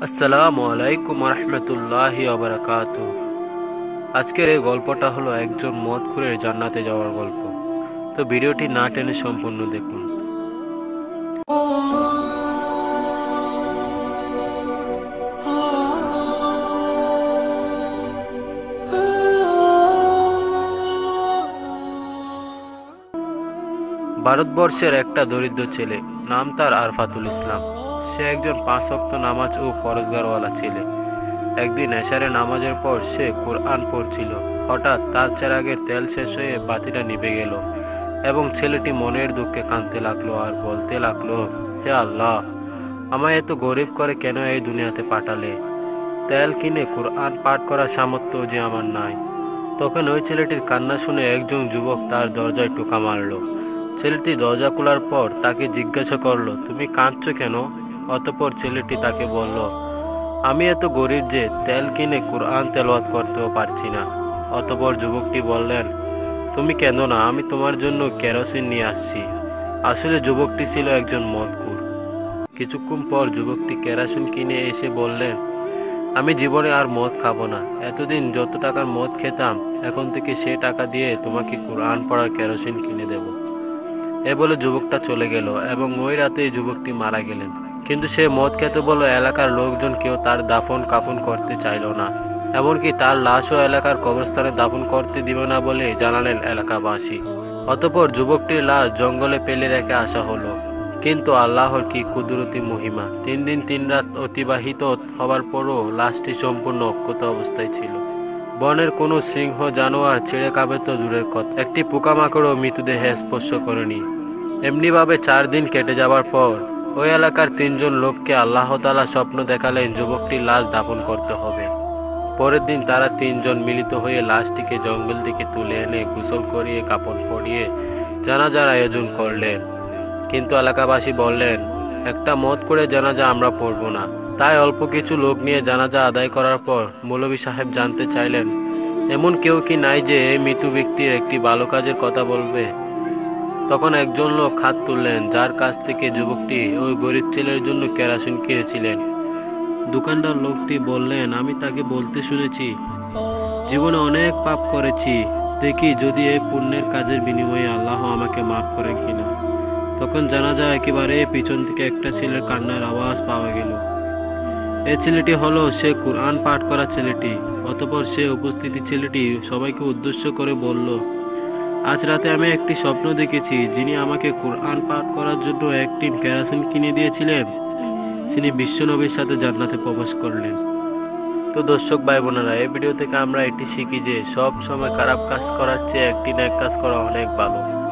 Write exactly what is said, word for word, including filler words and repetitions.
আসসালামু আলাইকুম রহমতুল্লাহি ওয়া বারাকাতুহু। আজকের এই গল্পটা হলো একজন মদখোরের জান্নাতে যাওয়ার গল্প। তো ভিডিওটি না টেনে সম্পূর্ণ দেখুন। ভারতবর্ষের একটা দরিদ্র ছেলে, নাম তার আরফাতুল ইসলাম। সে একজন পাঁচ ওয়াক্ত নামাজ ও পরহেজগারওয়ালা ছেলে। একদিন এশারে নামাজের পর সে কুরআন পড়ছিল। হঠাৎ তার চেরাগের তেল শেষ হয়ে বাতিটা নিভে গেল এবং ছেলেটি মনের দুঃখে কাঁদতে লাগলো আর বলতে লাগলো, হে আল্লাহ, আমায় এত গরিব করে কেন এই দুনিয়াতে পাঠালে? তেল কিনে কুরআন পাঠ করার সামর্থ্য যে আমার নাই। তখন ওই ছেলেটির কান্না শুনে একজন যুবক তার দরজায় টোকা মারল। ছেলেটি দরজা খোলার পর তাকে জিজ্ঞাসা করলো, তুমি কাঁদছো কেন? অতঃপর ছেলেটি তাকে বলল, আমি এত গরিব যে তেল কিনে কুরআন তেলাওয়াত করতেও পারছি না। অতঃপর যুবকটি বললেন, তুমি কেঁদো না, আমি তোমার জন্য কেরোসিন নিয়ে আসছি। আসলে যুবকটি ছিল একজন মদখোর। কিছুক্ষণ পর যুবকটি কেরোসিন কিনে এসে বললেন, আমি জীবনে আর মদ খাবো না। এতদিন যত টাকার মদ খেতাম, এখন থেকে সে টাকা দিয়ে তোমাকে কুরআন পড়ার কেরোসিন কিনে দেব। এ বলে যুবকটা চলে গেল এবং ওই রাতেই যুবকটি মারা গেলেন। কিন্তু সে মদ খেতে বলে এলাকার লোকজন কেউ তার দাফন কাফন করতে চাইল না। এমনকি তার লাশও এলাকার কবরস্থানে দাফন করতে দিবে না বলে জানালেন এলাকাবাসী। অতঃপর যুবকটির লাশ জঙ্গলে ফেলে রেখে আসা হলো। কিন্তু আল্লাহর কি কুদরতি মহিমা! তিন দিন তিন রাত অতিবাহিত হবার পরও লাশটি সম্পূর্ণ অক্ষত অবস্থায় ছিল। বনের কোনো সিংহ জানোয়ার ছেড়ে খাবে তো দূরের কথা, একটি পোকামাকড়ও মৃতদেহে স্পর্শ করেনি। এমনিভাবে চার দিন কেটে যাবার পর ওই এলাকার তিনজন লোককে আল্লাহ তাআলা স্বপ্ন দেখালেন যুবকটির লাশ দাফন করতে হবে। পরের দিন তারা তিনজন মিলিত হয়ে লাশটিকে জঙ্গল থেকে তুলে এনে গোসল করিয়ে কাপড় পরিয়ে জানাজার আয়োজন করলেন। কিন্তু এলাকাবাসী বললেন, একটা মদ করে জানাজা আমরা পড়ব না। তাই অল্প কিছু লোক নিয়ে জানাজা আদায় করার পর মৌলভী সাহেব জানতে চাইলেন, এমন কেউ কি নাই যে এই মৃত ব্যক্তির একটি ভালো কাজের কথা বলবে? তখন একজন লোক হাত তুললেন, যার কাছ থেকে যুবকটি ওই গরিব ছেলের জন্য কেরোসিন কিনেছিলেন। দোকানদার লোকটি বললেন, আমি তাকে বলতে শুনেছি, জীবনে অনেক পাপ করেছি, দেখি যদি এই পুণ্যের কাজের বিনিময়ে আল্লাহ আমাকে মাফ করেন কিনা। তখন জানা যায় একেবারে পিছন থেকে একটা ছেলের কান্নার আওয়াজ পাওয়া গেল। এই ছেলেটি হলো সে কুরআন পাঠ করা ছেলেটি। অতঃপর সে উপস্থিতি ছেলেটি সবাইকে উদ্দেশ্য করে বলল, আজ রাতে আমি একটি স্বপ্ন দেখেছি, যিনি আমাকে কুরআন পাঠ করার জন্য একটি কেরোসিন কিনে দিয়েছিলেন, তিনি বিশ্বনবীর সাথে জান্নাতে প্রবেশ করলেন। তো দর্শক ভাই বোনেরা, এই ভিডিও থেকে আমরা এটি শিখি যে সব সময় খারাপ কাজ করার চেয়ে একটি নেক কাজ করা অনেক ভালো।